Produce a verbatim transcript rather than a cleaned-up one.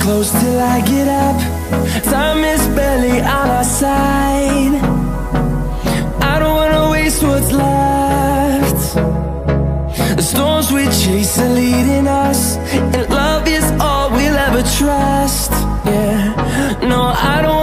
close till I get up. Time is barely on our side. I don't wanna waste what's left. The storms we chase are leading us, and love is all we'll ever trust. Yeah, no, I don't